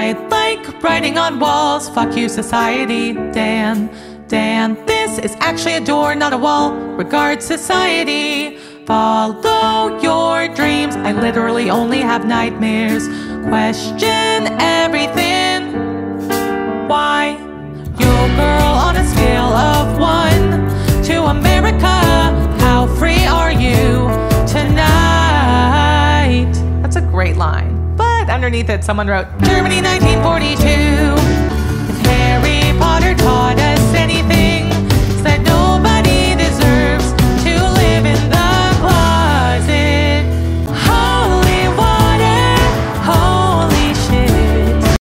I like writing on walls. Fuck you, society. Dan, this is actually a door, not a wall. Regard, society. Follow your dreams. I literally only have nightmares. Question everything. Why? Your girl on a scale of 1 to America. How free are you tonight? That's a great line. But underneath it, someone wrote, Germany 1942. If Harry Potter taught us